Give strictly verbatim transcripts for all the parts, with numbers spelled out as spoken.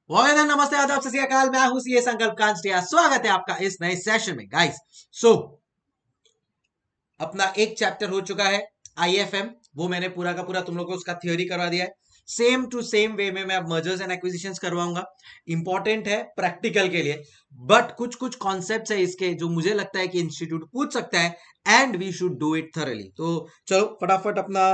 वालेकुम, नमस्ते, आदाब, सत श्री अकाल। मैं हूं सीए संकल्प कांस्टिया। स्वागत है आपका इस नए सेशन में गाइस। सो अपना एक चैप्टर हो चुका है आईएफएम। वो मैंने पूरा का पूरा तुम लोगों को उसका थ्योरी करवा दिया है। सेम टू सेम वे में मैं अब मर्जर्स एंड एक्विजिशंस करवाऊंगा। इंपॉर्टेंट है प्रैक्टिकल के लिए, बट कुछ कुछ कॉन्सेप्ट्स है इसके जो मुझे लगता है कि इंस्टीट्यूट पूछ सकता है and we should do it thoroughly. तो चलो फटाफट अपना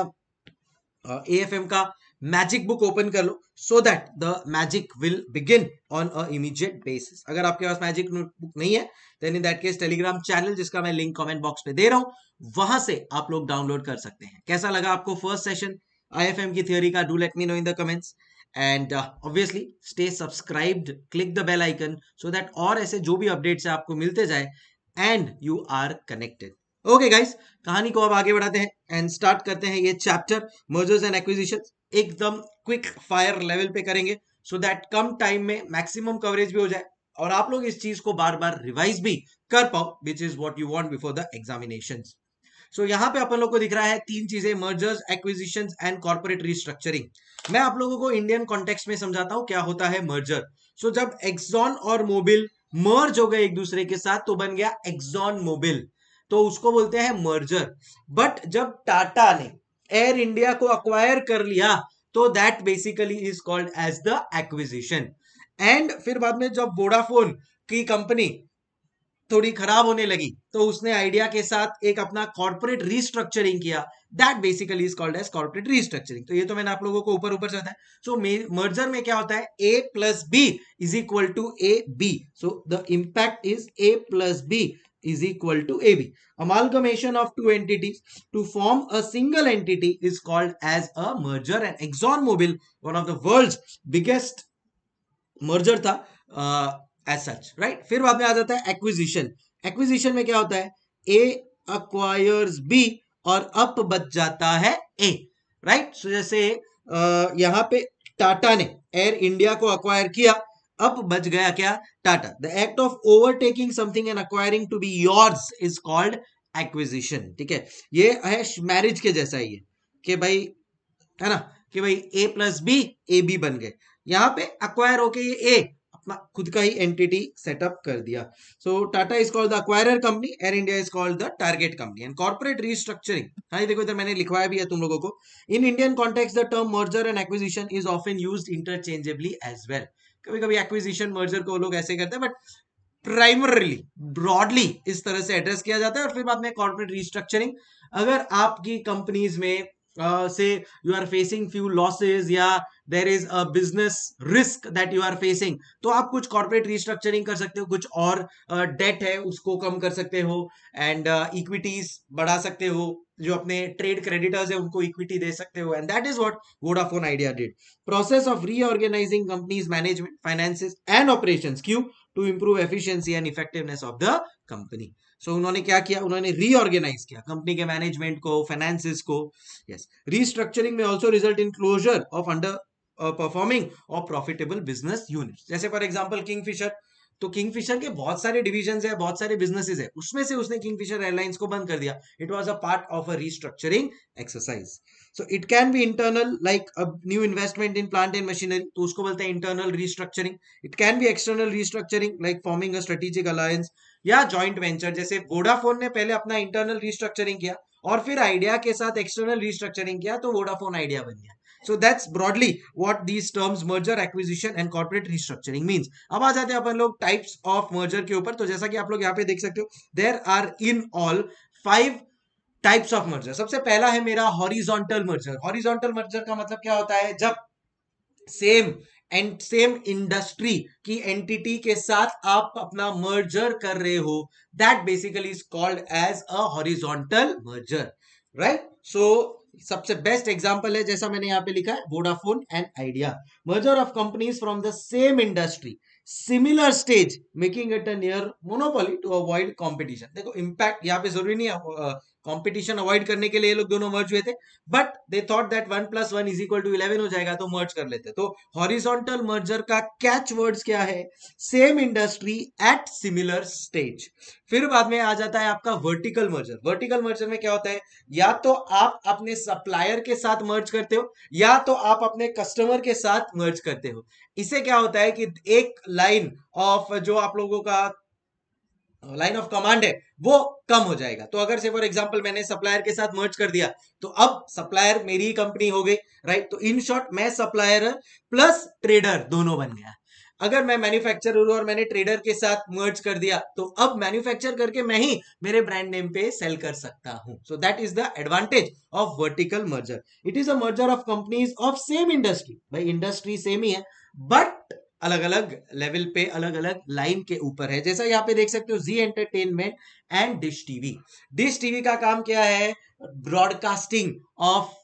एएफएम का मैजिक बुक ओपन कर लो so that the magic will begin on a immediate basis. अगर आपके पास मैजिक नोटबुक नहीं है then in that case Telegram channel, जिसका मैं लिंक कमेंट बॉक्स पे दे रहा हूं, वहां से आप लोग डाउनलोड कर सकते हैं। कैसा लगा आपको फर्स्ट सेशन आईएफएम की थ्योरी का? Do let me know in the comments and obviously stay subscribed, click the bell icon so that और ऐसे जो भी अपडेट्स है आपको मिलते जाए and you are connected. Okay guys, कहानी को अब आगे बढ़ाते हैं एंड स्टार्ट करते हैं ये चैप्टर मर्जर्स एंड एक्विजिशंस। एकदम क्विक फायर लेवल पे करेंगे सो दैट कम टाइम में मैक्सिमम कवरेज भी हो जाए और आप लोग इस चीज को बार बार रिवाइज भी कर पाओ, which is what you want before the examinations. So यहाँ पे अपन लोग को दिख रहा है तीन चीजें: mergers, acquisitions and corporate restructuring. मैं आप लोगों को इंडियन कॉन्टेक्स्ट में समझाता हूँ क्या होता है मर्जर। सो so, जब एक्सॉन और मोबिल मर्ज हो गए एक दूसरे के साथ तो बन गया एक्सॉन मोबिल, तो उसको बोलते हैं मर्जर। बट जब टाटा ने एयर इंडिया को अक्वायर कर लिया तो that basically is called as the acquisition. And फिर बाद में जब वोडाफोन की कंपनी थोड़ी खराब होने लगी तो उसने आइडिया के साथ एक अपना कॉर्पोरेट रीस्ट्रक्चरिंग किया, that basically is called as corporate restructuring. तो ये तो मैंने आप लोगों को ऊपर ऊपर से बताया। सो मर्जर में क्या होता है? A plus B is equal to A B. So the impact is A plus B is equal to A B. Amalgamation of two entities to form a single entity is called as a merger. And ExxonMobil, one of the world's biggest merger था as such, right. फिर बाद में आ जाता है acquisition. Acquisition में क्या होता है? ए अक्वायर्स बी और अप बच जाता है ए, राइट। सो जैसे यहां पे टाटा ने एयर इंडिया को अक्वायर किया, अब बच गया क्या? Tata. The act of overtaking something and acquiring to be yours is called acquisition. ठीक है, ये है मैरिज के जैसा ही है कि भाई, है ना, कि भाई A plus B A B बन गए। यहां पे अक्वायर होके ये ए अपना खुद का ही एंटिटी सेटअप कर दिया। So Tata is called the acquirer company, Air India is called the target company. And corporate restructuring, हाँ ये देखो इधर मैंने लिखवाया भी है तुम लोगों को। In Indian context the term merger and acquisition is often used interchangeably as well. कभी कभी एक्विजिशन मर्जर को लोग ऐसे करते हैं, बट प्राइमरली ब्रॉडली इस तरह से एड्रेस किया जाता है। और फिर बाद में कॉर्पोरेट रीस्ट्रक्चरिंग, अगर आपकी कंपनीज में Uh, say you are facing few losses या there is a business risk that you are facing, तो आप कुछ corporate restructuring कर सकते हो, कुछ और डेट uh, है उसको कम कर सकते हो एंड इक्विटीज uh, बढ़ा सकते हो, जो अपने ट्रेड क्रेडिटर्स है उनको इक्विटी दे सकते हो। And that is what Vodafone Idea did. Process of reorganizing companies management, finances and operations, क्यों? To improve efficiency and effectiveness of the company. So उन्होंने क्या किया? उन्होंने रीऑर्गेनाइज किया कंपनी के मैनेजमेंट को, फाइनेंसेस को। यस, रीस्ट्रक्चरिंग में also result in closure of under performing और प्रॉफिटेबल बिजनेस यूनिट। जैसे फॉर एग्जांपल किंगफिशर, तो किंगफिशर के बहुत सारे डिविजन है, बहुत सारे बिजनेसेस है, उसमें से उसने किंगफिशर एयरलाइंस को बंद कर दिया। It was a part of a restructuring exercise. So it can be internal, like a new investment in plant and machinery, तो उसको बोलते हैं internal restructuring. It can be external restructuring, like forming a strategic alliance या joint venture. जैसे Vodafone ने पहले अपना internal restructuring किया और फिर आइडिया के साथ एक्सटर्नल रीस्ट्रक्चरिंग किया तो वोडाफोन आइडिया बन गया। So that's broadly what these terms merger, acquisition and corporate restructuring means. अब आ जाते हैं अपन लोग types of merger के ऊपर। तो जैसा कि आप लोग यहाँ पे देख सकते हो, there are in all five types of merger. सबसे पहला है मेरा horizontal merger. Horizontal merger का मतलब क्या होता है? जब सेम एंड सेम इंडस्ट्री की एंटिटी के साथ आप अपना मर्जर कर रहे हो, that basically is called as a horizontal merger, right. So सबसे बेस्ट एग्जांपल है, जैसा मैंने यहां पे लिखा है, Vodafone and Idea. Merger of companies from the same industry, similar stage, making it a near monopoly to avoid competition. देखो impact यहाँ पे जरूरी नहीं है कंपटीशन अवॉइड करने के लिए ये लोग दोनों मर्ज हुए थे, but they thought that one plus one is equal to eleven हो जाएगा तो मर्ज कर लेते। तो हॉरिजॉन्टल मर्जर का कैच वर्ड्स क्या है? Same industry at similar stage. फिर बाद में आ जाता है आपका वर्टिकल मर्जर। वर्टिकल मर्जर में क्या होता है? या तो आप अपने सप्लायर के साथ मर्ज करते हो या तो आप अपने कस्टमर के साथ मर्ज करते हो। इससे क्या होता है कि एक लाइन ऑफ जो आप लोगों का लाइन ऑफ कमांड है वो कम हो जाएगा। तो अगर से फॉर एग्जांपल मैंने सप्लायर के साथ मर्ज कर दिया तो अब सप्लायर मेरी ही कंपनी हो गई, राइट? तो इन शॉर्ट मैं सप्लायर प्लस ट्रेडर दोनों बन गया। अगर मैं मैन्युफैक्चरर हूं और मैंने ट्रेडर के साथ मर्ज कर दिया तो अब मैन्युफैक्चर करके मैं ही मेरे ब्रांड नेम पे सेल कर सकता हूं। So that is the advantage of vertical merger. It is a merger of companies of same industry. भाई इंडस्ट्री सेम ही है बट अलग अलग लेवल पे अलग अलग लाइन के ऊपर है। जैसा यहाँ पे देख सकते हो Zee entertainment and Dish TV. Dish TV का काम क्या है? Broadcasting of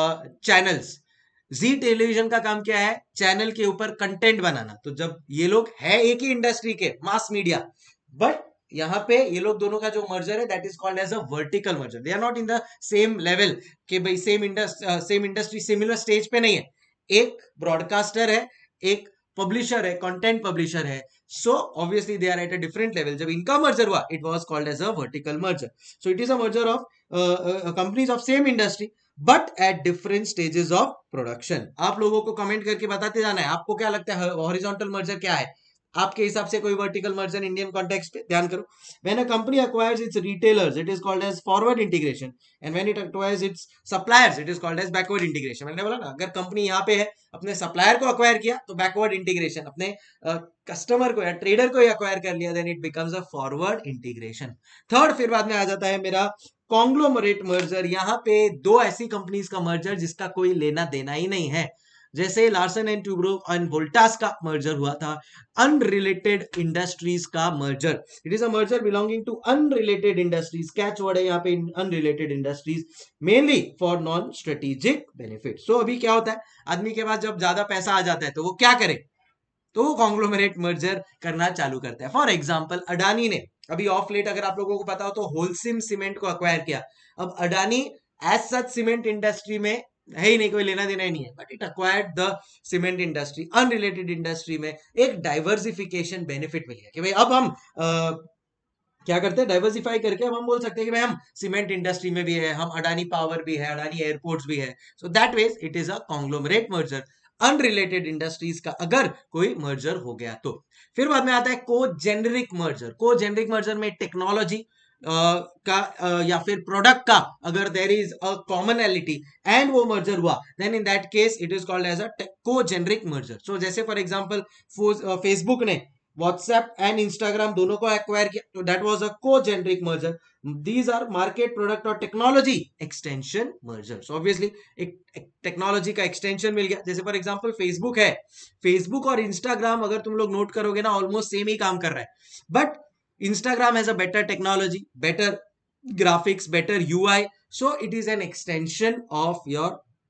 channels. Zee television का काम क्या है? चैनल के ऊपर कंटेंट बनाना। तो जब ये लोग है एक ही इंडस्ट्री के, मास मीडिया, बट यहाँ पे ये लोग दोनों का जो मर्जर है that is called as a vertical merger. They are not in the same level कि भाई same industry same industry similar stage पे नहीं है। एक ब्रॉडकास्टर है, एक पब्लिशर है, कंटेंट पब्लिशर है, so obviously they are at a different level. जब इनका मर्जर हुआ it was called as a vertical merger. So it is a merger of companies of same industry but at different stages of production. आप लोगों को comment करके बताते जाना है आपको क्या लगता है हॉरिजॉन्टल मर्जर क्या है आपके हिसाब से। कोई वर्टिकल मर्जर इंडियन कॉन्टेक्स्ट पे ध्यान करो। When a company acquires its retailers it is called as forward integration and when it acquires its suppliers it is called as backward integration। मैंने बोला ना अगर कंपनी यहाँ पे है अपने सप्लायर को अक्वायर किया तो बैकवर्ड इंटीग्रेशन, अपने कस्टमर uh, को या ट्रेडर को अक्वायर कर लिया then it becomes a forward integration. Third फिर बाद में आ जाता है मेरा कॉन्ग्लोमरेट मर्जर। यहाँ पे दो ऐसी कंपनीज का मर्जर जिसका कोई लेना देना ही नहीं है। जैसे Larsen and Toubro and Voltas का मर्जर हुआ था, अनरिलेटेड इंडस्ट्रीज का merger. It is a merger belonging to unrelated industries. Catch word है यहाँ पे unrelated industries, mainly for non strategic benefit. So अभी क्या होता है आदमी के पास जब ज्यादा पैसा आ जाता है तो वो क्या करे? तो वो कॉन्ग्लोमरेट मर्जर करना चालू करता है। फॉर एग्जाम्पल अडानी ने अभी ऑफ लेट अगर आप लोगों को पता हो तो होलसिम सीमेंट को अक्वायर किया। अब Adani as such cement industry में है ही नहीं, कोई लेना देना ही नहीं है, but it acquired the cement industry. Unrelated industry में एक डाइवर्सिफिकेशन बेनिफिट मिल गया कि भाई अब हम आ, क्या करते हैं डाइवर्सिफाई करके अब हम बोल सकते हैं कि भाई हम सीमेंट इंडस्ट्री में भी है, हम अडानी पावर भी है, अडानी एयरपोर्ट्स भी है। So that was it is a conglomerate merger. Unrelated industries का अगर कोई मर्जर हो गया तो। फिर बाद में आता है को जेनरिक मर्जर। को जेनरिक मर्जर में टेक्नोलॉजी Uh, का uh, या फिर प्रोडक्ट का अगर there is a commonality and वो मर्जर हुआ then in that case it is called as a को जेनरिक मर्जर। सो जैसे फॉर एग्जांपल फेसबुक ने व्हाट्सएप एंड इंस्टाग्राम दोनों को एक्वायर किया तो दैट वाज अ को generic merger. These are market product और technology extension merger. So obviously एक टेक्नोलॉजी का एक्सटेंशन मिल गया। जैसे फॉर एग्जांपल फेसबुक है, फेसबुक और इंस्टाग्राम अगर तुम लोग नोट करोगे ना ऑलमोस्ट सेम ही काम कर रहा है, but Instagram has a better technology, better graphics, better U I. So it is an extension of your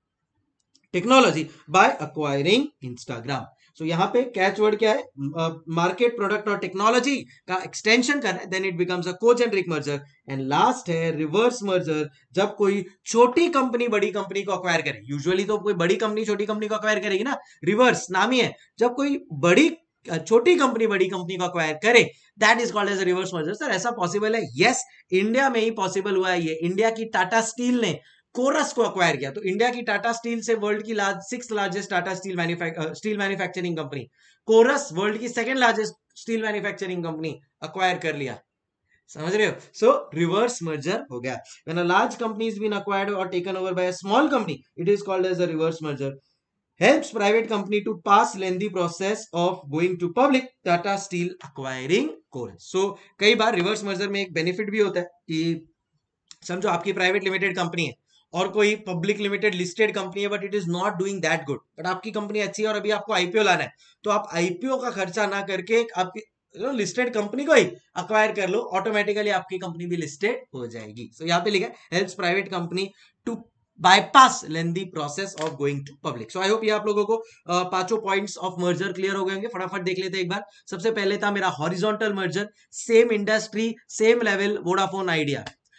technology by acquiring Instagram. So यहाँ पे कैच वर्ड क्या है? मार्केट प्रोडक्ट और टेक्नोलॉजी का एक्सटेंशन करना है then it becomes a co-generic merger. And last है reverse merger. जब कोई छोटी कंपनी बड़ी कंपनी को अक्वायर करे, यूजुअली तो कोई बड़ी कंपनी छोटी कंपनी को अक्वायर करेगी ना, रिवर्स नाम ही है। जब कोई बड़ी छोटी कंपनी बड़ी कंपनी को अक्वायर करे that is called as a reverse merger. Sir ऐसा पॉसिबल है? यस, इंडिया में ही पॉसिबल हुआ है ये। इंडिया की टाटा स्टील ने कोरस को अक्वायर किया। तो इंडिया की टाटा स्टील से वर्ल्ड की large six largest Tata steel steel manufacturing company Corus world की second largest steel manufacturing company acquire कर लिया। समझ रहे हो? सो रिवर्स मर्जर हो गया। When a large company is been acquired और taken over by a small company it is called as a reverse merger. helps private company to pass lengthy process of going to public, Tata Steel acquiring Corus। so कई बार reverse merger में एक benefit भी होता है कि समझो आपकी private limited company है और कोई पब्लिक लिमिटेड लिस्टेड कंपनी है but it is not doing that good, but आपकी कंपनी अच्छी है और अभी आपको आईपीओ लाना है, तो आप आईपीओ का खर्चा ना करके आपकी लिस्टेड कंपनी को ही अक्वायर कर लो, ऑटोमेटिकली आपकी कंपनी भी लिस्टेड हो जाएगी। सो so, यहाँ पे लिखा है helps private company to bypass lengthy process of going to public। so I hope ये आप लोगों को uh, पांचों पॉइंट्स ऑफ मर्जर क्लियर हो गए होंगे। फटाफट देख लेते हैं एक बार। सबसे पहले था मेरा horizontal merger, same industry same level, Vodafone Idea.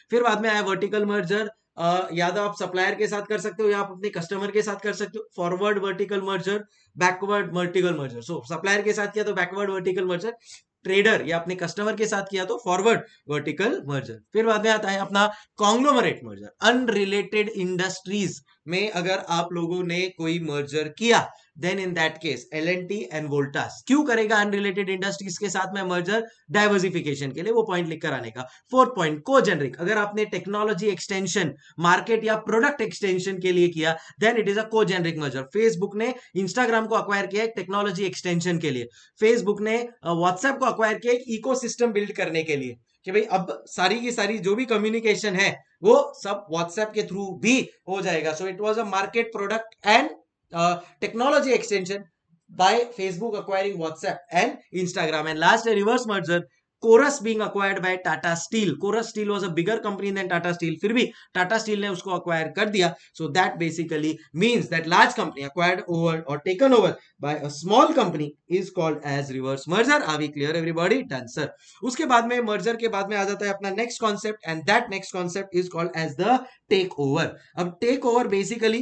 फिर बाद में आया वर्टिकल मर्जर, या तो आप सप्लायर के साथ कर सकते हो या आप अपने कस्टमर के साथ कर सकते हो। Forward vertical merger, backward vertical merger. So supplier के साथ किया तो बैकवर्ड वर्टिकल मर्जर, ट्रेडर या अपने कस्टमर के साथ किया तो फॉरवर्ड वर्टिकल मर्जर। फिर बाद में आता है अपना कॉन्ग्लोमरेट मर्जर। अनरिलेटेड इंडस्ट्रीज में अगर आप लोगों ने कोई मर्जर किया, then in that case L and T and Voltas. क्यों करेगा अनरिलेटेड इंडस्ट्रीज के साथ में मर्जर? डाइवर्सिफिकेशन के लिए, वो पॉइंट लिख कर आने का। Fourth point, congeneric. अगर आपने टेक्नोलॉजी एक्सटेंशन, मार्केट या प्रोडक्ट एक्सटेंशन के लिए किया, देन इट इज अ को जेनरिक मर्जर। फेसबुक ने इंस्टाग्राम को अक्वायर किया एक टेक्नोलॉजी एक्सटेंशन के लिए, फेसबुक ने व्हाट्सएप को अक्वायर किया एक इकोसिस्टम बिल्ड करने के लिए, कि भाई अब सारी की सारी जो भी कम्युनिकेशन है वो सब व्हाट्सएप के थ्रू भी हो जाएगा। So it was a market, product and technology extension by Facebook acquiring WhatsApp and Instagram. And last, a reverse merger, Chorus being acquired by Tata Steel. Chorus Steel was a bigger company than Tata Steel. फिर भी Tata Steel ने उसको acquire कर दिया. So that basically means that large company acquired over or taken over by a small company is called as reverse merger. Are we clear everybody? Done sir. उसके बाद में merger के बाद में आ जाता है अपना next concept, and that next concept is called as the takeover. अब takeover basically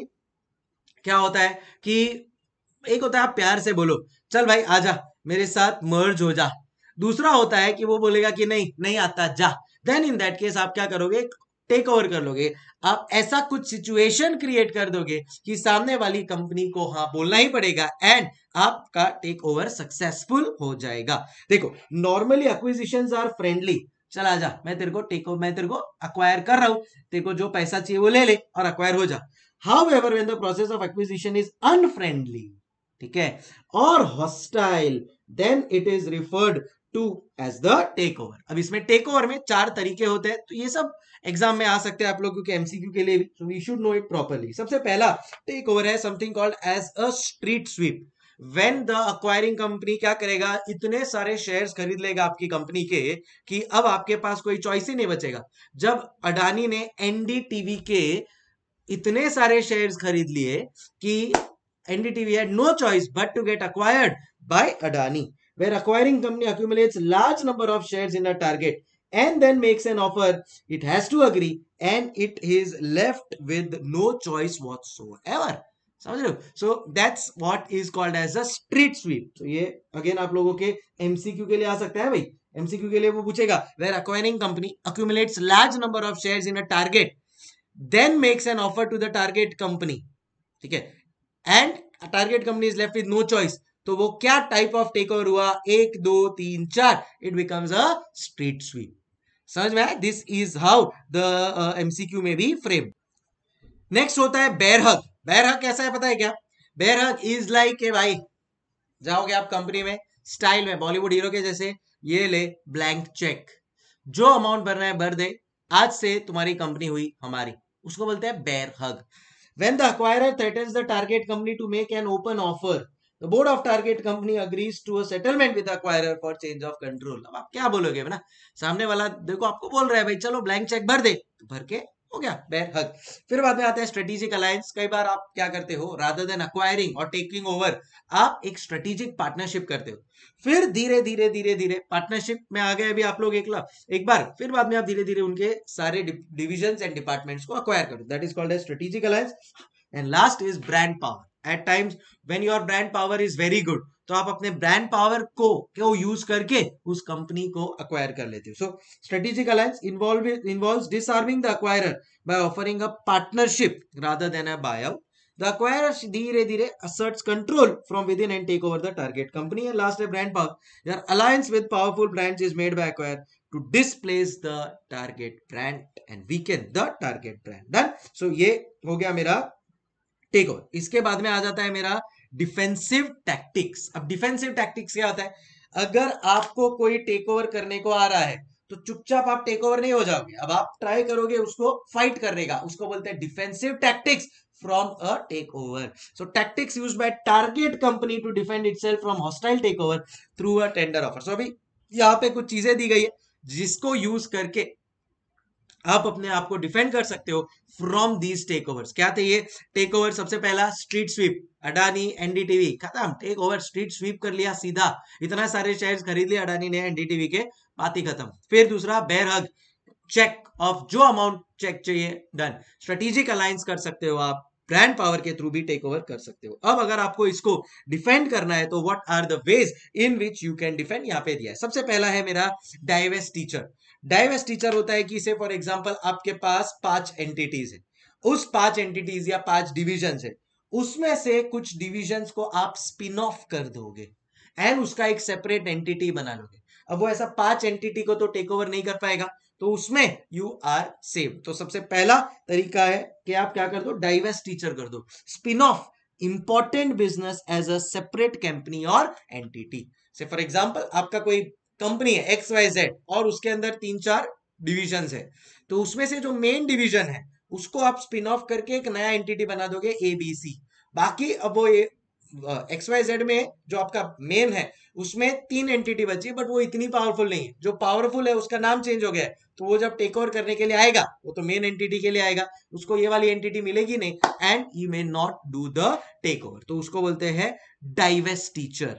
क्या होता है कि एक होता है आप प्यार से बोलो चल भाई आजा मेरे साथ मर्ज हो जा, दूसरा होता है कि वो बोलेगा कि नहीं नहीं आता जा, देन इन दैट केस आप क्या करोगे? टेक ओवर कर लोगे। आप ऐसा कुछ सिचुएशन क्रिएट कर दोगे कि सामने वाली कंपनी को हाँ बोलना ही पड़ेगा एंड आपका टेक ओवर सक्सेसफुल हो जाएगा। देखो नॉर्मली एक्विजिशंस आर फ्रेंडली, चल आजा मैं तेरे को टेक मैं तेरे को अक्वायर कर रहा हूं, तेरे को जो पैसा चाहिए वो ले ले और अक्वायर हो जा। However, when the process of acquisition is unfriendly, ठीक है, और hostile, then it is referred to as the takeover. अब इसमें takeover में चार तरीके होते हैं, तो ये सब एग्जाम में आ सकते हैं आप लोगों के एमसीक्यू के लिए भी, so we should know it properly. सबसे पहला takeover है something called as a street sweep. When the acquiring company क्या करेगा? इतने सारे शेयर्स खरीद लेगा आपकी कंपनी के कि अब आपके पास कोई चॉइस ही नहीं बचेगा। जब अडानी ने एनडीटीवी के इतने सारे शेयर्स खरीद लिए कि NDTV had no choice but to get acquired by Adani, where acquiring company accumulates large number of shares in a target and then makes an offer, it has to agree and it is left with no choice whatsoever. समझ रहे हो? So that's what is called as a street sweep. So ये again आप लोगों के MCQ के लिए आ सकता है भाई, एमसीक्यू के लिए वो पूछेगा where acquiring company accumulates large number of shares in a target then makes an offer to the target company, ठीक है, and target company is left with no choice, तो वो क्या टाइप ऑफ टेक ओवर हुआ? एक दो तीन चार, it becomes a street sweep. समझ में आया? This is how the MCQ में भी फ्रेम। नेक्स्ट होता है बेयर हग। बेयर हग कैसा है पता है क्या? बेयर हग इज लाइक के भाई जाओगे आप कंपनी में स्टाइल में बॉलीवुड हीरो के जैसे, ये ले ब्लैंक चेक, जो अमाउंट भरना है भर दे, आज से तुम्हारी कंपनी हुई हमारी, उसको बोलते हैं bear hug. When the acquirer threatens the target company to make an open offer, the board of target company agrees to a settlement with the acquirer for change of control. अब आप क्या बोलोगे ना? सामने वाला देखो आपको बोल रहा है भाई चलो ब्लैंक चेक भर दे, तो भर के हो गया बेयर हग। फिर बाद में आता है स्ट्रेटेजिक अलायंस। कई बार आप क्या करते हो, रादर देन एक्वायरिंग और टेकिंग ओवर, आप एक स्ट्रेटेजिक पार्टनरशिप करते हो। फिर धीरे धीरे धीरे धीरे पार्टनरशिप में आ गए अभी आप लोग एक एक बार, फिर बाद में आप धीरे धीरे उनके सारे डिविजन्स एंड डिपार्टमेंट्स को अक्वायर करो, that is called as strategic alliance. And last is brand power. At times when your brand power is very good, तो आप अपने ब्रांड पावर को क्यों यूज करके उस कंपनी को अक्वायर कर लेते हो। So strategic alliance involve involves disarming the acquirer by offering a partnership rather than a buyout. The acquirer धीरे धीरे asserts control from within and take over the target company. And last, a brand power. Their alliance with powerful brands is made by acquirer to displace the target brand and weaken the target brand. Done. So ये हो गया मेरा take over. इसके बाद में आ जाता है मेरा डिफेंसिव टैक्टिक्स। अब डिफेंसिव टैक्टिक्स क्या होता है? अगर आपको कोई टेक ओवर करने को आ रहा है तो चुपचाप आप टेक ओवर नहीं हो जाओगे, अब आप ट्राई करोगे उसको फाइट करने का, उसको बोलते हैं defensive tactics from a takeover. So tactics used by target company to defend itself from hostile takeover through a tender offer. So अभी यहाँ पे कुछ चीजें दी गई है जिसको यूज करके आप अपने आप को डिफेंड कर सकते हो फ्रॉम दीज टेक ओवर्स। क्या थे ये टेक ओवर? सबसे पहला स्ट्रीट स्वीप, अडानी एनडीटीवी खत्म, टेक ओवर स्ट्रीट स्वीप कर लिया सीधा, इतना सारे शेयर्स खरीद लिए अडानी ने एनडीटीवी के, बात ही खत्म। फिर दूसरा बेयर हग, चेक ऑफ जो अमाउंट चेक चाहिए, डन। स्ट्रेटेजिक अलायंस कर सकते हो आप, ब्रांड पावर के थ्रू भी टेक ओवर कर सकते हो। अब अगर आपको इसको डिफेंड करना है तो what are the ways in which you can defend, यहां पे दिया है। सबसे पहला है मेरा डाइवेस्ट टीचर। डाइवेस्ट टीचर होता है कि से फॉर एग्जांपल आपके पास पांच एंटिटीज है, उस पांच एंटिटीज या पांच डिविजन है, उसमें से कुछ डिविजन्स को आप स्पिन ऑफ कर दोगे एंड उसका एक सेपरेट एंटिटी बना लोगे। अब वो ऐसा पांच एंटिटी को तो टेक ओवर नहीं कर पाएगा, तो उसमें यू आर सेव। तो सबसे पहला तरीका है कि आप क्या कर दो, डाइवेस्ट टीचर कर दो, spin off important business as a separate company और एंटिटी। से फॉर एग्जांपल आपका कोई कंपनी है एक्स वाई जेड और उसके अंदर तीन चार डिविजन है, तो उसमें से जो मेन डिवीजन है उसको आप स्पिन ऑफ करके एक नया एंटिटी बना दोगे ए बी सी। बाकी अब वो एक्स वाई जेड में जो आपका मेन है उसमें तीन एंटिटी बची है, बट वो इतनी पावरफुल नहीं है। जो पावरफुल है उसका नाम चेंज हो गया है, तो वो जब टेक ओवर करने के लिए आएगा वो तो मेन एंटिटी के लिए आएगा, उसको ये वाली एंटिटी मिलेगी नहीं and you may not do the take over. तो उसको बोलते हैं डाइवेस्ट टीचर।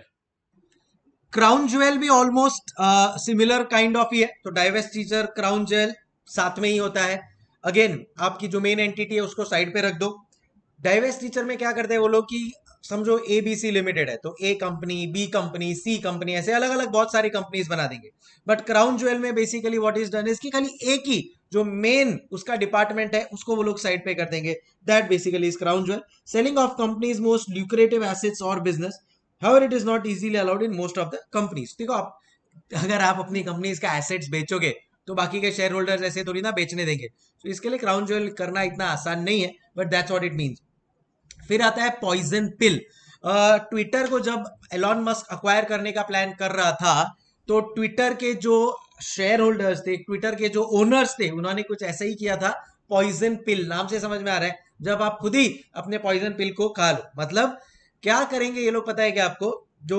क्राउन ज्वेल भी ऑलमोस्ट सिमिलर काइंड ऑफ ही है। तो डाइवेस्ट टीचर क्राउन ज्वेल साथ में ही होता है। अगेन आपकी जो मेन एंटिटी है उसको साइड पे रख दो। डाइवेस्ट टीचर में क्या करते हैं वो लोग कि समझो ए बी सी लिमिटेड है, तो A company, B company, C company, ऐसे अलग अलग बहुत सारी कंपनीज बना देंगे। बट क्राउन ज्वेल में basically what is done is कि खाली एक ही जो मेन उसका डिपार्टमेंट है उसको वो लोग साइड पे कर देंगे। That basically is crown jewel. Selling off companies most lucrative assets और business, however it is not easily allowed in most of the companies. देखो आप अगर आप अपनी कंपनीज का एसेट्स बेचोगे तो बाकी के शेयर होल्डर्स ऐसे थोड़ी ना बेचने देंगे, तो इसके लिए क्राउन ज्वेल करना इतना आसान नहीं है, but that's what it means. फिर आता है पॉइजन पिल। ट्विटर को जब एलॉन मस्क अक्वायर करने का प्लान कर रहा था तो ट्विटर के जो शेयर होल्डर्स थे, ट्विटर के जो ओनर्स थे, उन्होंने कुछ ऐसा ही किया था। पॉइजन पिल नाम से समझ में आ रहा है, जब आप खुद ही अपने पॉइजन पिल को खा लो। मतलब क्या करेंगे ये लोग पता है क्या आपको, जो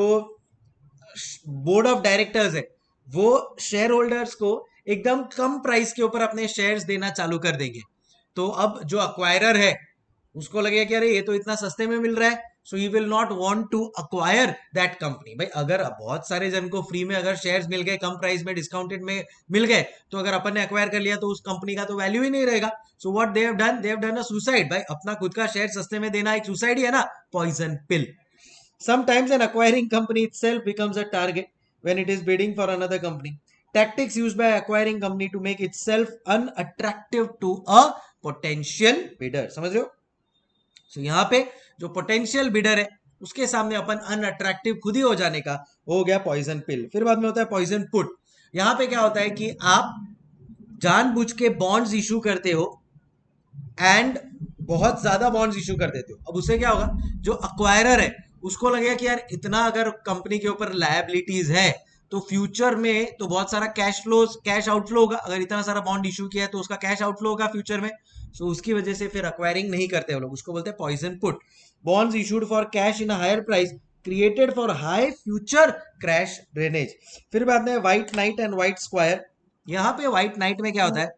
बोर्ड ऑफ डायरेक्टर्स है वो शेयर होल्डर्स को एकदम कम प्राइस के ऊपर अपने शेयर्स देना चालू कर देंगे। तो अब जो अक्वायरर है उसको लगेगा कि अरे ये तो इतना सस्ते में मिल रहा है, so he will not want to acquire that company. भाई अगर बहुत सारे जन को फ्री में अगर शेयर्स मिल गए, कम प्राइस में, डिस्काउंटेड में मिल गए, तो अगर अपन ने अक्वायर कर लिया तो उस कंपनी का तो वैल्यू ही नहीं रहेगा। So what they have done, they have done a suicide. भाई अपना खुद का शेयर सस्ते में देना एक सुसाइड ही है ना, poison pill. Sometimes an acquiring company itself becomes a target when it is bidding for another company. Tactics used by acquiring company to make itself unattractive to a potential bidder. समझ रहे हो? So यहाँ पे जो potential bidder है उसके सामने अपन unattractive खुद ही हो जाने का हो गया पॉइजन पिल। फिर बाद में होता है पॉइजन पुट। यहाँ पे क्या होता है कि आप जानबूझ के बॉन्ड्स इशू करते हो एंड बहुत ज्यादा बॉन्ड्स इशू कर देते हो। अब उससे क्या होगा, जो अक्वायरर है उसको लगेगा कि यार इतना अगर कंपनी के ऊपर लायबिलिटीज है तो फ्यूचर में तो बहुत सारा कैश फ्लो, कैश आउटफ्लो होगा। अगर इतना सारा बॉन्ड इशू किया है तो उसका कैश आउटफ्लो होगा फ्यूचर में। सो उसकी वजह से फिर अक्वायरिंग नहीं करते वो लोग, उसको बोलते हैं poison put. Bonds issued for cash in higher price created for high future crash drainage. फिर बाद में white knight and white squire. यहाँ पे व्हाइट नाइट में क्या होता है,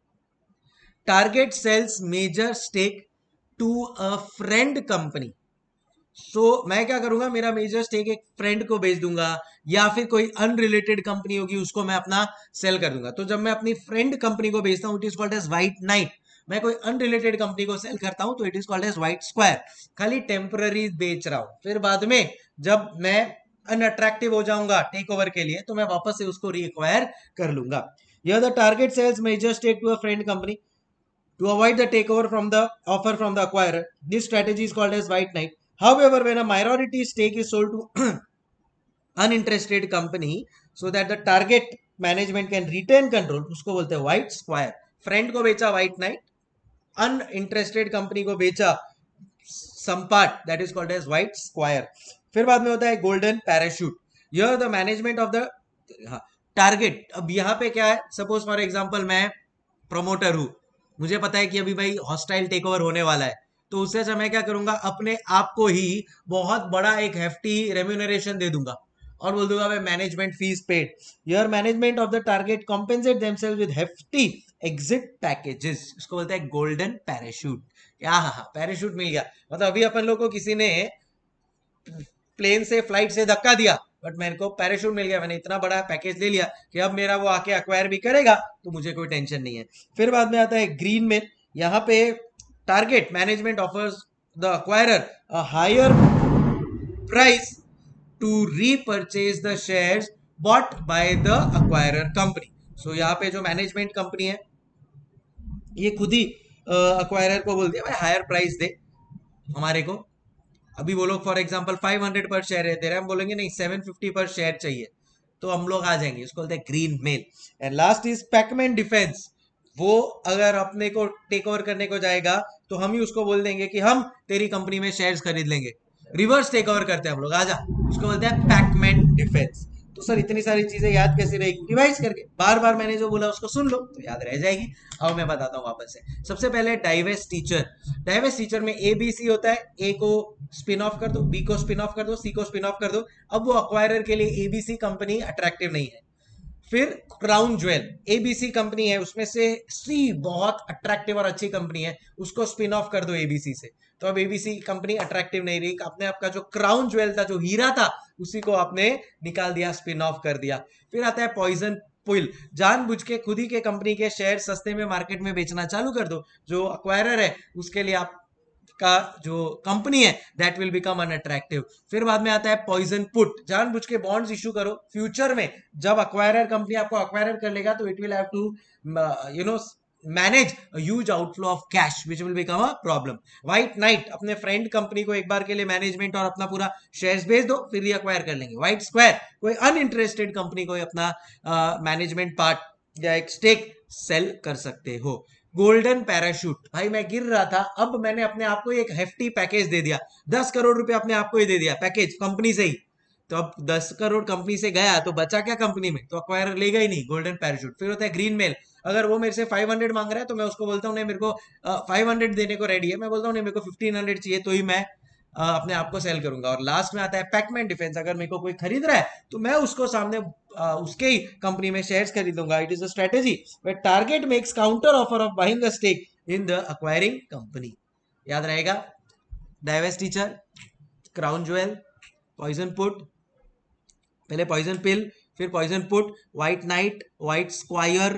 target sells major stake to a friend company. So मैं क्या करूंगा, मेरा मेजर स्टेक एक फ्रेंड को बेच दूंगा या फिर कोई अनरिलेटेड कंपनी होगी उसको मैं अपना सेल कर दूंगा। तो जब मैं अपनी फ्रेंड कंपनी को बेचता हूं it is called as white knight. मैं कोई अनरिलेटेड कंपनी को सेल करता हूं तो it is called as white squire. खाली टेम्पररी बेच रहा हूं, फिर बाद में जब मैं अनअट्रैक्टिव हो जाऊंगा टेक ओवर के लिए तो मैं वापस से उसको रीअक्वायर कर लूंगा। यह the target sells major stake to a friend company to avoid the takeover from the offer from the acquirer. This strategy is called as white knight. However, when a minority stake is sold to uninterested company so that the target management can retain control, उसको बोलते हैं white square. Friend को बेचा white knight, uninterested company को बेचा some part, that is called as white square. फिर बाद में होता है golden parachute. Here the management of the target. अब यहाँ पे क्या है, suppose for example मैं promoter हूँ, मुझे पता है कि अभी भाई हॉस्टाइल टेक ओवर होने वाला है, तो उससे अच्छा मैं क्या करूंगा, अपने आप को ही बहुत बड़ा एक हेफ्टी रेम्यूनरेशन दे दूंगा और बोल दूंगा भाई management fees paid. Your management of the target compensate themselves with hefty exit packages. इसको बोलते हैं गोल्डन पैराशूट। क्या हाँ हाँ पैराशूट मिल गया, मतलब अभी अपन लोग को किसी ने प्लेन से फ्लाइट से धक्का दिया, बट मेरे को पैराशूट मिल गया, मैंने इतना बड़ा पैकेज ले लिया कि अब मेरा वो आके अक्वायर भी करेगा तो मुझे कोई टेंशन नहीं है। फिर बाद में आता है ग्रीन मेल। यहाँ पे target management offers the acquirer a higher price to repurchase the shares bought by the acquirer company. सो यहाँ पे जो मैनेजमेंट कंपनी है ये खुद ही अक्वायरर को बोल दिया भाई हायर प्राइस दे हमारे को। अभी वो लोग फॉर एग्जांपल फाइव हंड्रेड पर शेयर दे रहे हैं, हम बोलेंगे नहीं सेवन फिफ्टी पर शेयर चाहिए, तो हम लोग आ जाएंगे, उसको बोलते हैं greenmail. And last is Pacman defence. वो अगर अपने को टेक ओवर करने को जाएगा तो हम ही उसको बोल देंगे कि हम तेरी कंपनी में शेयर्स खरीद लेंगे, रिवर्स टेक ओवर करते हैं हम लोग, आजा, उसको बोलते हैं पैकमैन डिफेंस। तो सर इतनी सारी चीजें याद कैसे रहेगी? रिवाइज करके बार बार मैंने जो बोला उसको सुन लो तो याद रह जाएगी। अब मैं बताता हूँ वापस से। सबसे पहले डाइवेस्ट टीचर। डाइवेस्ट टीचर में ए बी सी होता है, ए को स्पिन ऑफ कर दो, बी को स्पिन ऑफ कर दो, सी को स्पिन ऑफ कर दो। अब वो अक्वायरर के लिए एबीसी कंपनी अट्रैक्टिव नहीं है। फिर क्राउन ज्वेल, एबीसी कंपनी है, उसमें से सी बहुत अट्रैक्टिव और अच्छी कंपनी है, उसको स्पिन ऑफ कर दो एबीसी से, तो अब एबीसी कंपनी अट्रैक्टिव नहीं रही। आपने आपका जो क्राउन ज्वेल था, जो हीरा था, उसी को आपने निकाल दिया, स्पिन ऑफ कर दिया। फिर आता है पॉइजन पुल। जानबूझ के खुद ही के कंपनी के शेयर सस्ते में मार्केट में बेचना चालू कर दो, जो अक्वायरर है उसके लिए आप का जो कंपनी है दैट विल बिकम अनअट्रैक्टिव। फिर बाद में आता है पॉइजन पुट। जानबूझ के बॉन्ड्स इशू करो, फ्यूचर में जब अक्वायरर कंपनी आपको अक्वायर कर लेगा तो it will have to you know manage a huge outflow of cash which will become a problem. White knight, अपने फ्रेंड कंपनी को एक बार के लिए मैनेजमेंट और अपना पूरा शेयर्स बेच दो, फिर रीअक्वायर कर लेंगे। व्हाइट स्क्वायर, कोई अनइंटरेस्टेड कंपनी को अपना मैनेजमेंट पार्ट या एक स्टेक सेल कर सकते हो। गोल्डन पैराशूट, भाई मैं गिर रहा था, अब मैंने अपने आप को एक हेफ्टी पैकेज दे दिया, दस करोड़ रुपए अपने आप को ही दे दिया पैकेज कंपनी से ही। तो अब दस करोड़ कंपनी से गया तो बचा क्या कंपनी में? तो अक्वायर लेगा ही नहीं, गोल्डन पैराशूट। फिर होता है ग्रीन मेल। अगर वो मेरे से फाइव हंड्रेड मांग रहा है तो मैं उसको बोलता हूँ नहीं मेरे को फाइव हंड्रेड देने को रेडी है, मैं बोलता हूँ नहीं मेरे को फिफ्टीन हंड्रेड चाहिए तो ही मैं uh, अपने आप को सेल करूंगा। और लास्ट में आता है पैकमैन डिफेंस। अगर मेरे को कोई खरीद रहा है तो मैं उसको सामने uh, उसके ही कंपनी में शेयर्स खरीदूंगा। It is a strategy where target makes counter offer of buying a stake in the acquiring company. याद रहेगा, divestiture, crown jewel, poison put, पहले पॉइजन पिल, फिर poison put, white knight, white squire,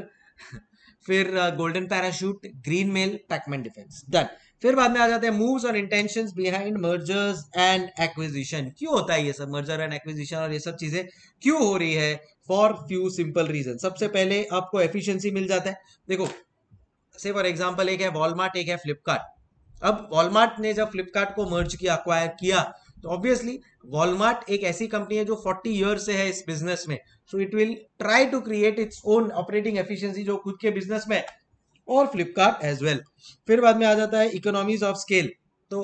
फिर golden parachute, greenmail, Pacman defence, done. फिर बाद में आ जाते हैं मूव्स और intentions behind mergers and acquisition. क्यों होता है ये सब मर्जर एंड एक्विजिशन और ये सब चीजें क्यों हो रही है? For few simple reason. सबसे पहले आपको एफिशिएंसी मिल जाता है। देखो से फॉर एग्जांपल एक है वॉलमार्ट, एक है फ्लिपकार्ट। अब वॉलमार्ट ने जब फ्लिपकार्ट को मर्ज किया, अक्वायर किया, तो ऑब्वियसली वॉलमार्ट एक ऐसी कंपनी है जो फोर्टी ईयर से है इस बिजनेस में, so it will try to create its own operating efficiency जो खुद के बिजनेस में, और फ्लिपकार्ट एज वेल। फिर बाद में आ जाता है इकोनॉमीज ऑफ स्केल। तो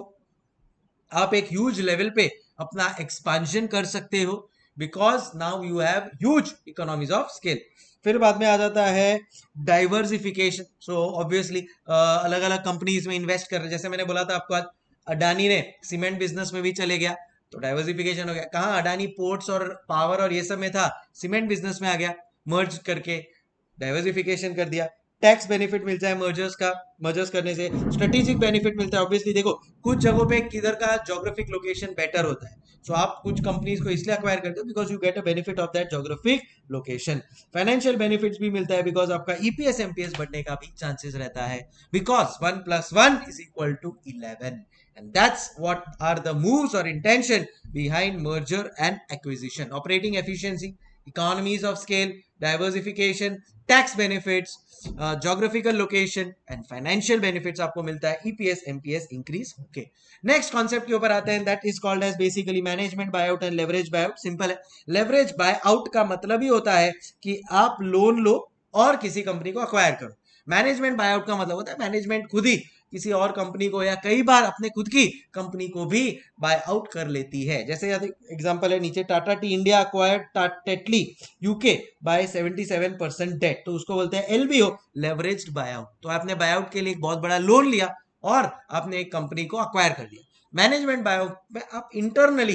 आप एक ह्यूज लेवल पे अपना एक्सपांशन कर सकते हो because now you have huge economies of scale. फिर बाद में आ जाता है डाइवर्सिफिकेशन। सो ऑब्वियसली अलग अलग कंपनीज में इन्वेस्ट कर रहे, जैसे मैंने बोला था आपको आज अडानी ने सीमेंट बिजनेस में भी चले गया तो डाइवर्सिफिकेशन हो गया। कहाँ अडानी पोर्ट्स और पावर और ये सब में था, सीमेंट बिजनेस में आ गया, मर्ज करके डाइवर्सिफिकेशन कर दिया। टैक्स बेनिफिट मिलता है मर्जर्स का, मर्जर्स करने से स्ट्रेटेजिक बेनिफिट मिलता है। ऑब्वियसली देखो कुछ जगहों पे किधर का ज्योग्राफिक लोकेशन बेटर होता है, सो so, आप कुछ कंपनीज को इसलिए अक्वायर करते हो because you get a benefit of that geographic location. Financial benefits भी मिलता है बिकॉज आपका ईपीएस एमपीएस बढ़ने का भी चांसेस रहता है because one plus one is equal to eleven. And that's what are the moves or intention behind merger and acquisition. Operating efficiency, economies of scale, diversification, tax benefits, uh, geographical location and financial benefits आपको मिलता है E P S M P S increase होके। Next concept के ऊपर आते हैं, that is called as basically management buyout and leverage buyout। Simple है, leverage buyout का मतलब ही होता है कि आप लोन लो और किसी कंपनी को अक्वायर करो। मैनेजमेंट बायआउट का मतलब होता है मैनेजमेंट खुद ही किसी और कंपनी को या कई बार अपने खुद की कंपनी को भी बाय आउट कर लेती है। जैसे एग्जांपल है नीचे, Tata tea India acquired Tetley UK by seventy seven percent debt, तो उसको बोलते हैं एलबीओ, लेवरेज्ड बाय आउट। तो आपने बाय आउट के लिए एक बहुत बड़ा लोन लिया और आपने एक कंपनी को अक्वायर कर लिया। मैनेजमेंट बाय आउट में आप इंटरनली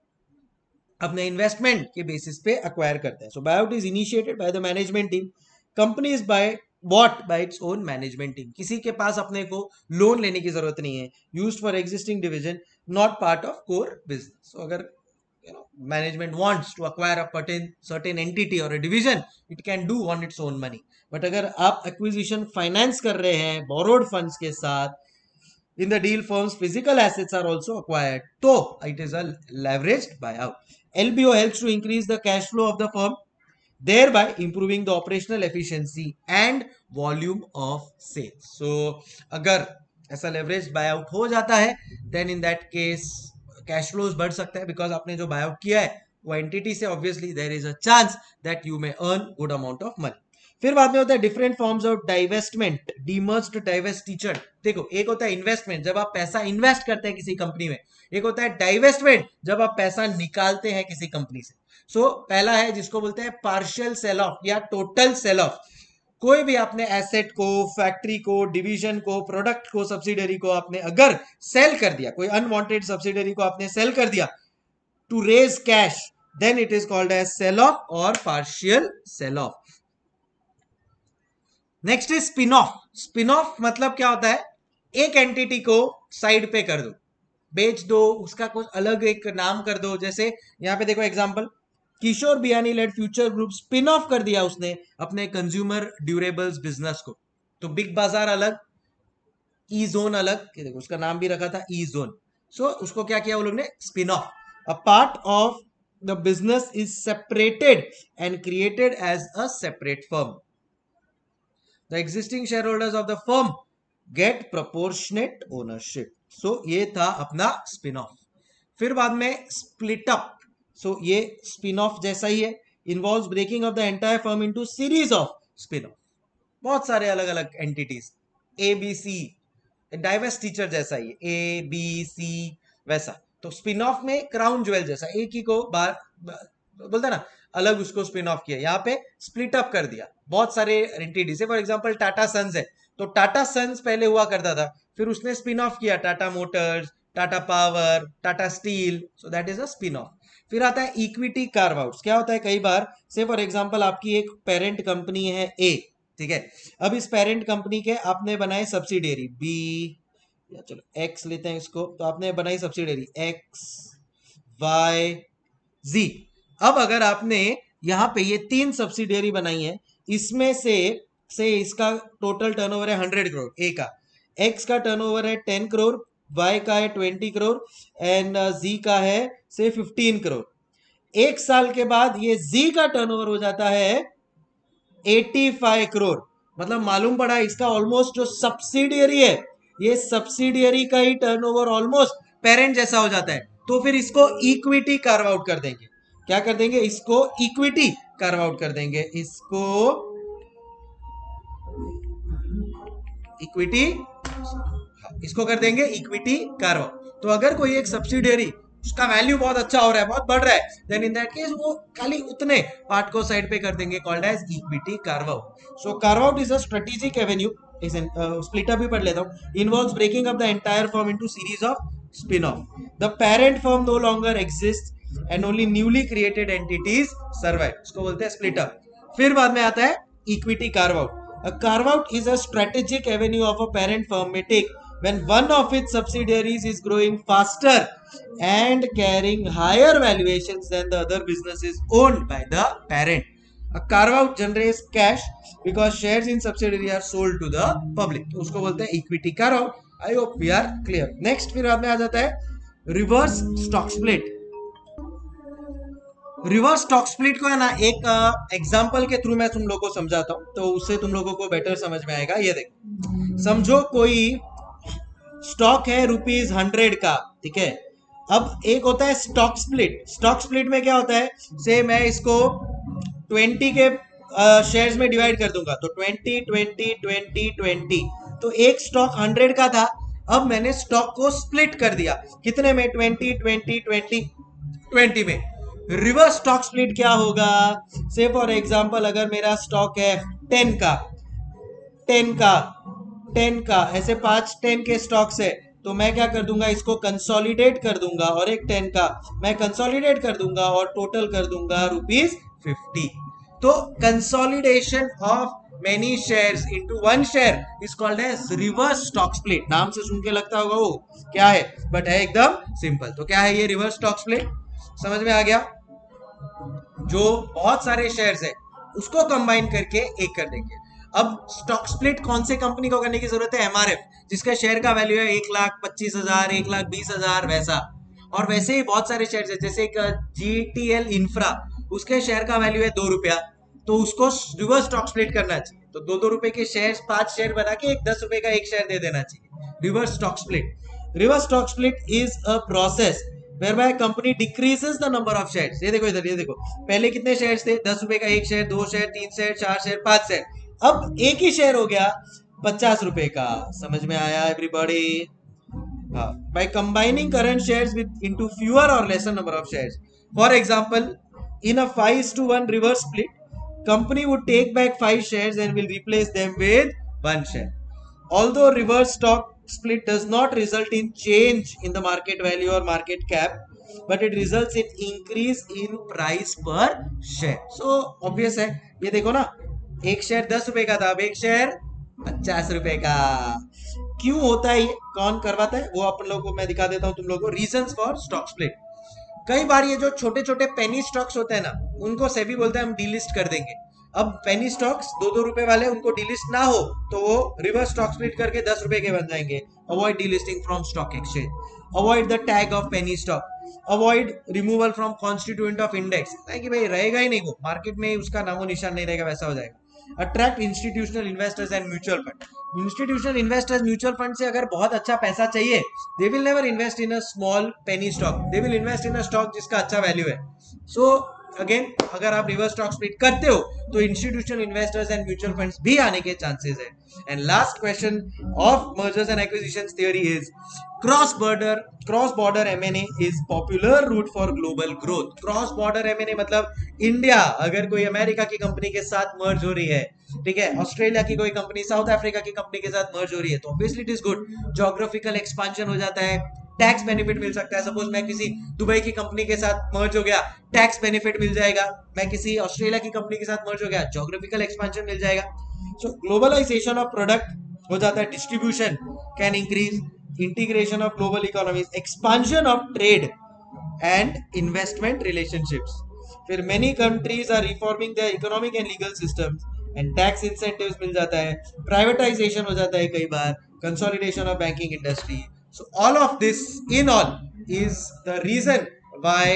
अपने इन्वेस्टमेंट के बेसिस पे अक्वायर करते हैं। So buyout is initiated by the management team, company is buy bought by its own management team. किसी के पास अपने को लोन लेने की जरूरत नहीं है, used for existing division, not part of core business. अगर you know management wants to acquire a certain certain entity or a division, it can do on its own money. But अगर आप acquisition finance कर रहे हैं borrowed funds के साथ, in the deal firms physical assets are also acquired, so it is a leveraged buyout. L B O helps to increase the cash flow of the firm, thereby improving the operational efficiency and volume of sales. So अगर ऐसा leveraged buyout हो जाता है, then in that case cash flows बढ़ सकता है, because आपने जो buyout किया है वो entity से obviously there is a chance that you may earn good amount of money. फिर बाद में होता है different forms of divestment, demerged, divestiture. देखो, एक होता है इन्वेस्टमेंट जब आप पैसा इन्वेस्ट करते हैं किसी कंपनी में, एक होता है डाइवेस्टमेंट जब आप पैसा निकालते हैं किसी कंपनी से. सो so, पहला है जिसको बोलते हैं पार्शियल सेल ऑफ या टोटल सेल ऑफ. कोई भी आपने एसेट को, फैक्ट्री को, डिवीजन को, प्रोडक्ट को, सब्सिडरी को आपने अगर सेल कर दिया, कोई अनवांटेड सब्सिडरी को आपने सेल कर दिया to raise cash, then it is called as sell off और partial sell off. Next is spin off. Spin off मतलब क्या होता है, एक एंटिटी को साइड पे कर दो, बेच दो, उसका कुछ अलग एक नाम कर दो. जैसे यहां पे देखो example, Kishore Biyani led Future Group spin off कर दिया उसने अपने कंज्यूमर ड्यूरेबल्स बिजनेस को. तो बिग बाजार अलग, ई जोन अलग, देखो उसका नाम भी रखा था ई जोन. सो उसको क्या किया वो लोग ने, spin off. A part of the business is separated and created as a separate firm. The existing shareholders of the firm get proportionate ownership. So ये था अपना spin off. फिर बाद में split up. So ये spin off जैसा ही है, involves breaking of the entire firm into series of spin off. बहुत सारे अलग अलग entities, A B C, divestiture जैसा ही है, A B C वैसा. तो spin off में crown jewel जैसा, एक ही को बार बोलता ना अलग उसको स्पिन ऑफ किया, यहाँ पे स्प्लिट अप कर दिया बहुत सारे एंटिटी से. फॉर एग्जांपल टाटा सन्स है, तो टाटा सन्स पहले हुआ करता था, फिर उसने स्पिन ऑफ किया Tata Motors, Tata Power, Tata Steel. So that is a spin off. फिर आता है इक्विटी कार्व आउट्स. क्या होता है, कई बार से फॉर एग्जांपल आपकी एक पेरेंट कंपनी है ए, ठीक है, अब इस पेरेंट कंपनी के आपने बनाए सब्सिडियरी बी, या चलो एक्स लेते हैं इसको, तो आपने बनाई सब्सिडियरी एक्स वाई जी. अब अगर आपने यहां पे ये तीन सब्सिडियरी बनाई है, इसमें से से इसका टोटल टर्नओवर है हंड्रेड करोड़ ए का, एक्स का टर्नओवर है टेन करोड़, वाई का है ट्वेंटी करोड़ एंड जी का है से फिफ्टीन करोड़. एक साल के बाद ये जी का टर्नओवर हो जाता है पचासी करोड़. मतलब मालूम पड़ा इसका ऑलमोस्ट जो सब्सिडियरी है, ये सब्सिडियरी का ही टर्नओवर ऑलमोस्ट पेरेंट जैसा हो जाता है. तो फिर इसको इक्विटी कार्व आउट कर देंगे. क्या कर देंगे, इसको इक्विटी कार्व आउट कर देंगे, इसको इक्विटी, इसको कर देंगे इक्विटी कार्व आउट. तो अगर कोई एक सब्सिडियरी उसका वैल्यू बहुत अच्छा हो रहा है, बहुत बढ़ रहा है, देन इन दैट केस वो खाली उतने पार्ट को साइड पे कर देंगे, called as equity carve out. So carve out is a strategic avenue, split up भी पढ़ लेता हूं, involves breaking up the entire firm into series of spin off. The parent firm no longer exist and only newly created entities survive. इसको बोलते हैं split up. फिर बाद में आता है equity carve out. A carve out is a strategic avenue of a parent firm may take when one of its subsidiaries is growing faster and carrying higher valuations than the other businesses owned by the parent. A carve out generates cash because shares in subsidiary are sold to the public. तो उसको बोलते हैं equity carve out. I hope we are clear. Next फिर बाद में आ जाता है reverse stock split. Reverse stock split को है ना, एक एग्जांपल के थ्रू मैं तुम लोगों को समझाता हूं, तो उससे तुम लोगों को बेटर समझ में आएगा. ये देखो, समझो कोई स्टॉक है रुपीज हंड्रेड का, ठीक है. अब एक होता है स्टॉक स्प्लिट. स्टॉक स्प्लिट में क्या होता है, से मैं इसको ट्वेंटी के शेयर्स में डिवाइड कर दूंगा, तो ट्वेंटी ट्वेंटी ट्वेंटी ट्वेंटी. तो एक स्टॉक हंड्रेड का था, अब मैंने स्टॉक को स्प्लिट कर दिया, कितने में, ट्वेंटी ट्वेंटी ट्वेंटी ट्वेंटी में. रिवर्स स्टॉक स्प्लिट क्या होगा, से फॉर एग्जांपल अगर मेरा स्टॉक है टेन का टेन का टेन का ऐसे पांच टेन के स्टॉक्स है, तो मैं क्या कर दूंगा, इसको कंसोलिडेट कर दूंगा, और एक टेन का मैं कंसोलिडेट कर दूंगा और टोटल कर दूंगा रुपीज फिफ्टी. तो consolidation of many shares into one share is called as reverse stock split. नाम से सुन के लगता होगा वो क्या है, बट है एकदम सिंपल. तो क्या है ये रिवर्स स्टॉक स्प्लिट, समझ में आ गया? जो बहुत सारे शेयर्स है उसको कंबाइन करके एक कर देंगे। अब स्टॉक स्प्लिट कौन से कंपनी को करने की जरूरत है? एमआरएफ, जिसका शेयर का वैल्यू है एक लाख पच्चीस हजार, एक लाख बीस हजार, वैसा। और वैसे ही बहुत सारे शेयर है, जैसे एक जीटीएल इंफ्रा, उसके शेयर का वैल्यू है दो रुपया, तो उसको रिवर्स स्टॉक स्प्लिट करना चाहिए। तो दो दो रुपए के शेयर, पांच शेयर बना के एक दस रुपए का एक शेयर दे देना चाहिए, reverse stock split. Reverse stock split is a process whereby company decreases the number of shares। ये देखो इधर, ये देखो, पहले कितने शेयर्स थे? दस रुपए का एक शेयर, दो शेयर, तीन शेयर, चार शेयर, पांच शेयर, अब एक ही शेयर हो गया पचास रुपए का। समझ में आया एवरीबॉडी? हाँ, by combining current shares with into fewer or lesser number of shares. For example, in a five is to one reverse split, company would take back five shares and will replace them with one share. Although reverse stock split does not result in change in the market value or market cap, but it results in increase in price per share. So obvious है, ये देखो ना, एक share दस रुपए का था, अब एक शेयर पचास रुपए का। क्यों होता है ये, कौन करवाता है, वो अपन लोगों को मैं दिखा देता हूँ तुम लोगों को। Reasons for stock split. कई बार ये जो छोटे छोटे पेनी स्टॉक्स होते हैं ना, उनको सेबी बोलते हैं हम डीलिस्ट कर देंगे। अब पेनी स्टॉक्स दो दो रुपए वाले, उनको डीलिस्ट ना हो तो वो रिवर्स स्टॉक स्प्लिट करके दस रुपए के बन जाएंगे। Avoid delisting from stock exchange, avoid the tag of penny stock, avoid removal from constituent of index, कि भाई रहेगा ही नहीं, वो मार्केट में उसका नामो निशान नहीं रहेगा, वैसा हो जाएगा। Attract institutional investors and mutual fund. Institutional investors mutual fund से अगर बहुत अच्छा पैसा चाहिए, they will never invest in a small penny stock, they will invest in a stock जिसका अच्छा वैल्यू है। सो अगेन, अगर आप रिवर्स स्टॉक स्प्लिट करते हो तो institutional investors and mutual funds भी आने के चांसेस है। And last question of mergers and acquisitions theory is cross border cross border M and A is popular route for global growth. Cross border M and A मतलब India अगर कोई अमेरिका की company के साथ मर्ज हो रही है, ठीक है, ऑस्ट्रेलिया की कोई कंपनी साउथ अफ्रीका की कंपनी के साथ मर्ज हो रही है, तो obviously it is good. Geographical expansion हो जाता है, टैक्स बेनिफिट मिल सकता है। सपोज मैं किसी दुबई की कंपनी के साथ मर्ज हो गया, टैक्स बेनिफिट मिल जाएगा। मैं किसी ऑस्ट्रेलिया की कंपनी के साथ मर्ज हो गया, ज्योग्राफिकल एक्सपांशन मिल जाएगा। सो ग्लोबलाइजेशन ऑफ प्रोडक्ट हो जाता है, distribution can increase, integration of global economies, expansion of trade and investment relationships. फिर many countries are reforming their economic and legal systems and tax incentives मिल जाता है, प्राइवेटाइजेशन हो जाता है कई बार, consolidation of banking industry. So all of this in all is the reason why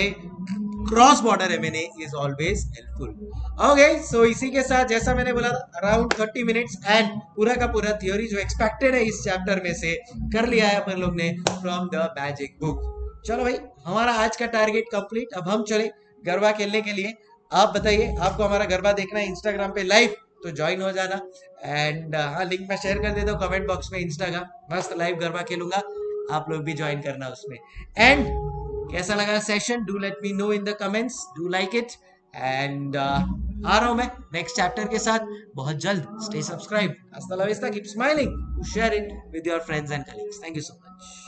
cross border M and A is always helpful. Okay, so इसी के साथ जैसा मैंने बोला था अराउंड थर्टी मिनट्स एंड पूरा का पूरा थियोरी जो एक्सपेक्टेड है इस चैप्टर में से कर लिया है अपन लोग ने फ्रॉम द मैजिक बुक। चलो भाई, हमारा आज का टारगेट कंप्लीट। अब हम चले गरबा खेलने के लिए। आप बताइए, आपको हमारा गरबा देखना है इंस्टाग्राम पे लाइव तो ज्वाइन हो जाना। एंड हाँ, लिंक मैं शेयर कर देता हूँ कमेंट बॉक्स में इंस्टाग्राम, मस्त लाइव गरबा खेलूंगा, आप लोग भी ज्वाइन करना उसमें। एंड कैसा लगा session, do let me know in the comments, do like it. And आ रहा हूं मैं नेक्स्ट चैप्टर के साथ बहुत जल्द। स्टे सब्सक्राइब, हasta la vista, keep smiling, share it with your friends and colleagues. Thank you so much.